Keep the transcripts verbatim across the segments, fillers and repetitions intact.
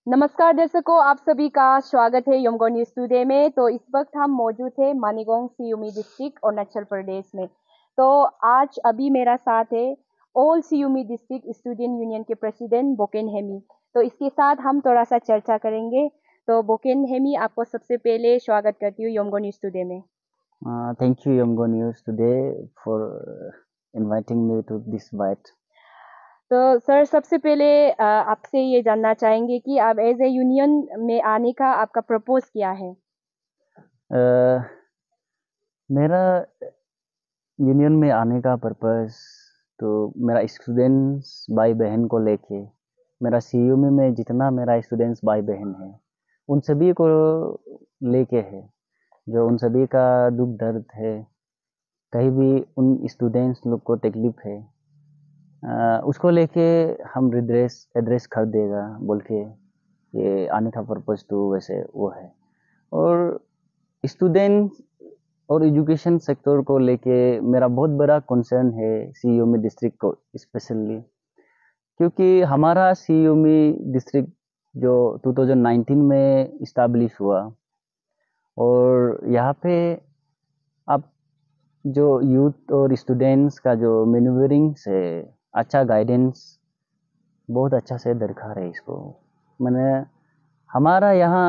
नमस्कार दर्शकों, आप सभी का स्वागत है यमगो न्यूज टुडे में। तो इस वक्त हम मौजूद है मानिगोंग सियूमी डिस्ट्रिक्ट अरुणाचल प्रदेश में। तो आज अभी मेरा साथ है all Shiyomi district student union के प्रेसिडेंट बोकेन हेमी। तो इसके साथ हम थोड़ा सा चर्चा करेंगे। तो बोकेन हेमी, आपको सबसे पहले स्वागत करती हूँ यमगो न्यूज टुडे में। Uh, thank you, Yomgo News, today for uh, inviting me to this bite. तो सर, सबसे पहले अ, आपसे ये जानना चाहेंगे कि आप एज ए यूनियन में आने का आपका प्रपोज क्या है। Uh, मेरा यूनियन में आने का पर्पस तो मेरा स्टूडेंट्स भाई बहन को लेके, मेरा सीयूमी में जितना मेरा स्टूडेंट्स भाई बहन है उन सभी को लेके है। जो उन सभी का दुख दर्द है, कहीं भी उन स्टूडेंट्स लोग को तकलीफ है, अ, उसको लेके हम रिड्रेस एड्रेस कर देगा बोल के ये आने का पर्पस तो वैसे वो है। और स्टूडेंट और एजुकेशन सेक्टर को लेके मेरा बहुत बड़ा कंसर्न है सीयूमी डिस्ट्रिक्ट को स्पेशली, क्योंकि हमारा सीयूमी डिस्ट्रिक्ट जो दो हज़ार उन्नीस में इस्टेब्लिश हुआ, और यहाँ पे अब जो यूथ और स्टूडेंट्स का जो मैन्यूवरिंग से अच्छा गाइडेंस बहुत अच्छा से दरकार है इसको। मैंने हमारा यहाँ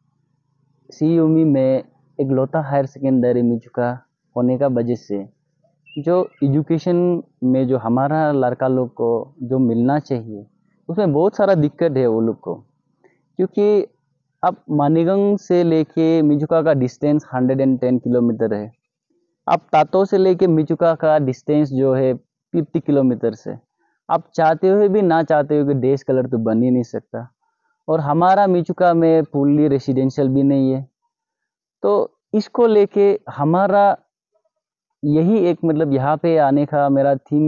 सीयूमी में एक लोता हायर सेकेंडरी मिल चुका होने का वजह से जो एजुकेशन में जो हमारा लड़का लोग को जो मिलना चाहिए उसमें बहुत सारा दिक्कत है वो लोग को। क्योंकि अब मानिगंग से लेके मिजुका का डिस्टेंस एक सौ दस किलोमीटर है। अब तातो से लेके मिजुका का डिस्टेंस जो है पचास किलोमीटर से, आप चाहते हुए भी ना चाहते हुए देश कलर तो बन ही नहीं सकता। और हमारा मिजुका में फुल्ली रेसिडेंशियल भी नहीं है। तो इसको लेके हमारा यही एक मतलब यहाँ पे आने का मेरा थीम,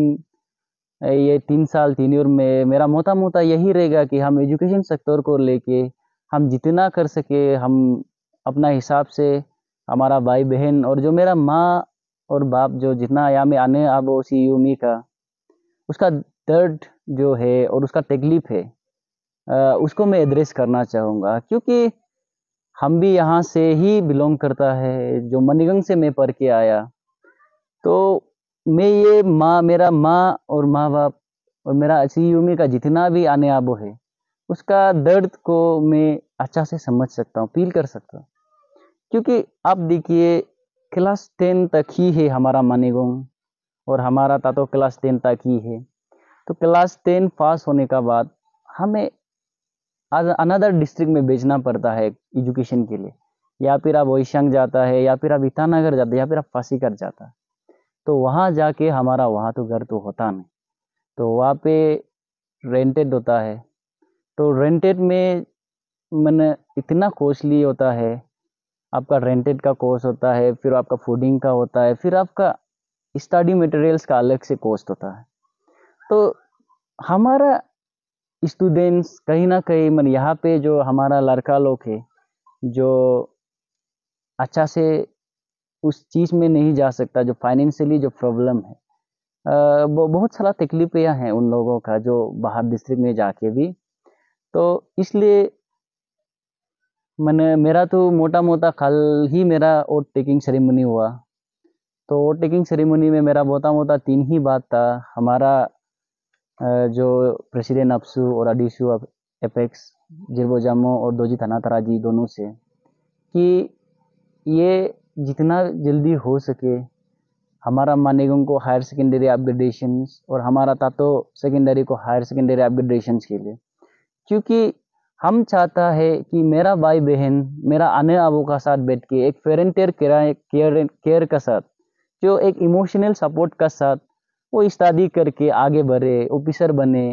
ये तीन साल तीन ईयर में मेरा मोटा मोटा यही रहेगा कि हम एजुकेशन सेक्टर को लेके हम जितना कर सके हम अपना हिसाब से हमारा भाई बहन और जो मेरा माँ और बाप जो जितना यहाँ में आने अब वो सी यूमी का उसका दर्द जो है और उसका तकलीफ है, अ, उसको मैं एड्रेस करना चाहूँगा। क्योंकि हम भी यहाँ से ही बिलोंग करता है, जो मणिगंग से मैं पढ़ के आया। तो मैं ये माँ मेरा माँ और माँ बाप और मेरा सीयूमी का जितना भी आने आबो है उसका दर्द को मैं अच्छा से समझ सकता हूँ, फील कर सकता हूँ। क्योंकि आप देखिए क्लास टेन तक ही है हमारा मानेगोंग, और हमारा तातो क्लास टेन तक ही है। तो क्लास टेन पास होने का बाद हमें अनदर डिस्ट्रिक्ट में भेजना पड़ता है एजुकेशन के लिए, या फिर आप वैशांग जाता है या फिर आप ईटानगर जाता है या फिर आप पासीघाट जाता है। तो वहाँ जाके हमारा वहाँ तो घर तो होता नहीं, तो वहाँ पे रेंटेड होता है। तो रेंटेड में मैंने इतना कॉस्टली होता है, आपका रेंटेड का कॉस्ट होता है, फिर आपका फूडिंग का होता है, फिर आपका स्टडी मटेरियल्स का अलग से कॉस्ट होता है। तो हमारा स्टूडेंट्स कहीं ना कहीं मन यहाँ पे जो हमारा लड़का लोग है जो अच्छा से उस चीज़ में नहीं जा सकता, जो फाइनेंशियली जो प्रॉब्लम है, अ, वो बहुत सारा तकलीफें हैं उन लोगों का जो बाहर डिस्ट्रिक्ट में जाके भी। तो इसलिए मैंने मेरा तो मोटा मोटा कल ही मेरा वोट टेकिंग सेरेमनी हुआ। तो वोट टेकिंग सेरेमनी में मेरा मोटा मोटा तीन ही बात था हमारा, अ, जो प्रेसिडेंट अपसू और अडीसू एपेक्स जिरबो जामो और दोजी थाना जी दोनों से, कि ये जितना जल्दी हो सके हमारा मानेगंग को हायर सेकेंडरी अपग्रेडेशन और हमारा तातो सेकेंडरी को हायर सेकेंडरी अपग्रेडेशन के लिए। क्योंकि हम चाहता है कि मेरा भाई बहन मेरा आने वालों का साथ बैठ के एक पेरेंटियल केयर केयर का साथ, जो एक इमोशनल सपोर्ट का साथ वो स्टडी करके आगे बढ़े, ऑफिसर बने,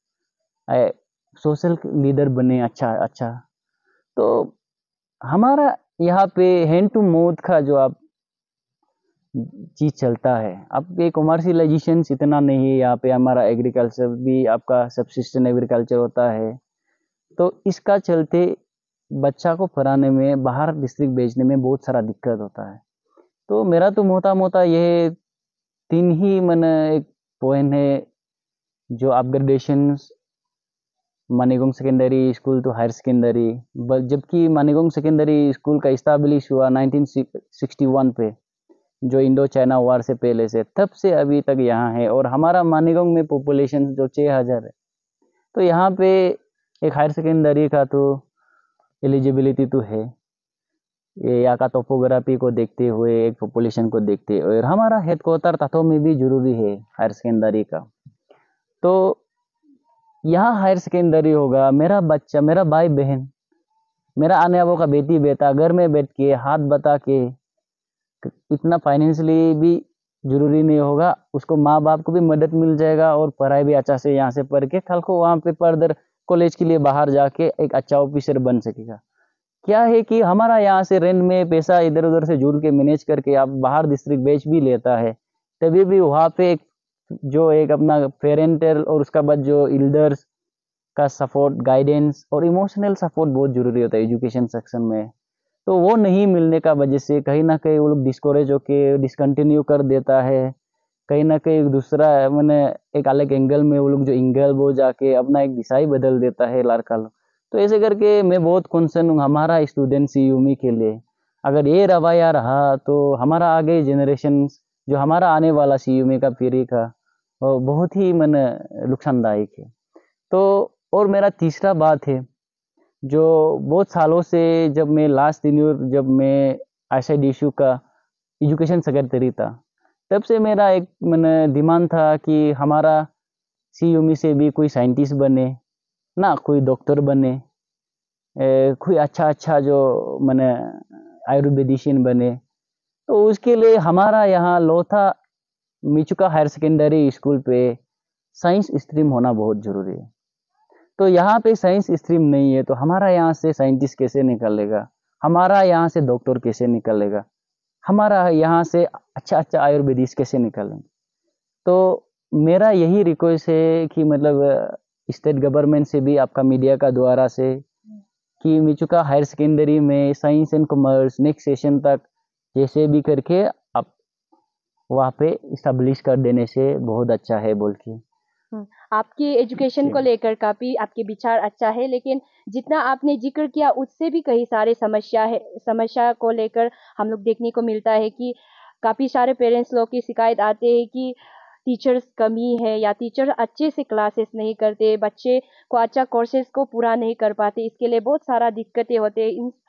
सोशल लीडर बने, अच्छा अच्छा। तो हमारा यहाँ पे हैंड टू माउथ का जो आप चीज चलता है, अब ये कॉमर्शियलाइजेशन इतना नहीं है यहाँ पे। हमारा एग्रीकल्चर भी आपका सबसिस्टेंट एग्रीकल्चर होता है। तो इसका चलते बच्चा को पढ़ाने में बाहर डिस्ट्रिक्ट भेजने में बहुत सारा दिक्कत होता है। तो मेरा तो मोटा मोटा ये तीन ही मैंने एक पॉइंट है जो upgradation Manigong secondary school to higher secondary, जबकि मानिगोंग सेकेंडरी स्कूल का इस्ताब्लिश हुआ नाइनटीन सिक्सटी वन पे, जो इंडो चाइना वार से पहले से, तब से अभी तक यहाँ है। और हमारा मानिगोंग में पॉपुलेशन जो छः हज़ार है, तो यहाँ पे एक हायर सेकेंडरी का तो एलिजिबिलिटी तो है, ये यहाँ का टोपोग्राफी को देखते हुए, एक पॉपुलेशन को देखते हुए, और हमारा हेड क्वार्टर तातो में भी जरूरी है हायर सेकेंडरी का। तो यहाँ हायर सेकेंडरी होगा, मेरा बच्चा, मेरा भाई बहन, मेरा आने वालों का बेटी बेटा घर में बैठ के हाथ बता के, इतना फाइनेंशियली भी जरूरी नहीं होगा, उसको माँ बाप को भी मदद मिल जाएगा और पढ़ाई भी अच्छा से यहाँ से पढ़ के कल को वहाँ पे फर्दर कॉलेज के लिए बाहर जाके एक अच्छा ऑफिसर बन सकेगा। क्या है कि हमारा यहाँ से रेंट में पैसा इधर उधर से जुड़ के मैनेज करके आप बाहर डिस्ट्रिक्ट बेच भी लेता है, तभी भी वहाँ पे एक जो एक अपना पेरेंटल और उसका बाद जो एल्डर्स का सपोर्ट, गाइडेंस और इमोशनल सपोर्ट बहुत जरूरी होता है एजुकेशन सेक्शन में। तो वो नहीं मिलने का वजह से कहीं ना कहीं वो लोग डिस्कोरेज होके डिसकंटिन्यू कर देता है, कहीं ना कहीं दूसरा मैंने एक अलग एंगल में वो लोग जो एंगल वो जाके अपना एक दिशा ही बदल देता है लड़का लोग। तो ऐसे करके मैं बहुत कंसर्न हूँ हमारा स्टूडेंट सीयूमी के लिए। अगर ये रवैया रहा तो हमारा आगे जनरेशन, जो हमारा आने वाला सीयूमी का पीढ़ी का, वो बहुत ही मैंने नुकसानदायक है। तो और मेरा तीसरा बात है, जो बहुत सालों से जब मैं लास्ट ईयर जब मैं आशा डिशू का एजुकेशन सेक्रेटरी था, तब से मेरा एक मैंने डिमांड था कि हमारा सीयूमी से भी कोई साइंटिस्ट बने ना, कोई डॉक्टर बने, ए, कोई अच्छा अच्छा जो मैंने आयुर्वेदिशियन बने। तो उसके लिए हमारा यहाँ Lotha Mechuka higher secondary school पे साइंस स्ट्रीम होना बहुत ज़रूरी है। तो यहाँ पे साइंस स्ट्रीम नहीं है तो हमारा यहाँ से साइंटिस्ट कैसे निकलेगा, हमारा यहाँ से डॉक्टर कैसे निकलेगा, हमारा यहाँ से अच्छा अच्छा आयुर्वेदिस्ट कैसे निकलेंगे। तो मेरा यही रिक्वेस्ट है कि मतलब स्टेट गवर्नमेंट से भी, आपका मीडिया का द्वारा से, कि मिचुका हायर सेकेंडरी में science and commerce next session तक जैसे भी करके आप वहाँ पे इस्टेब्लिश कर देने से बहुत अच्छा है बोल के। हम्म, आपकी एजुकेशन को लेकर काफी आपके विचार अच्छा है, लेकिन जितना आपने जिक्र किया उससे भी कई सारे समस्या है, समस्या को लेकर हम लोग देखने को मिलता है कि काफी सारे पेरेंट्स लोग की शिकायत आते हैं कि टीचर्स कमी है या टीचर अच्छे से क्लासेस नहीं करते, बच्चे को अच्छा कोर्सेज को पूरा नहीं कर पाते, इसके लिए बहुत सारा दिक्कतें होते हैं। इन